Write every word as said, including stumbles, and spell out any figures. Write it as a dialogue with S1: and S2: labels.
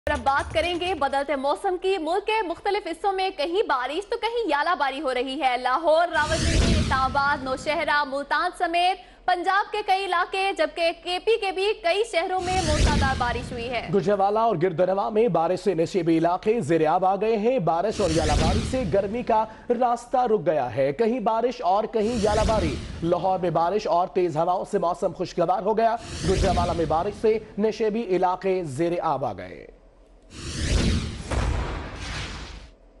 S1: अब बात करेंगे बदलते मौसम की। मुल्क के मुख्तलिफ हिस्सों में कहीं बारिश तो कहीं यालाबारी हो रही है। लाहौर, रावलपिंडी, इस्लामाबाद, नौशहरा, मुल्तान समेत पंजाब के कई इलाके जबकि केपी के भी कई शहरों में मूसलाधार बारिश हुई है।
S2: गुजरावाला और गिरदनवा में बारिश से नशीबी इलाके ज़ेर-ए-आब आ गए हैं। बारिश और यालाबारी से गर्मी का रास्ता रुक गया है। कहीं बारिश और कहीं यालाबारी। लाहौर में बारिश और तेज हवाओं से मौसम खुशगवार हो गया। गुजरावाला में बारिश से नशीबी इलाके ज़ेर-ए-आब आ गए।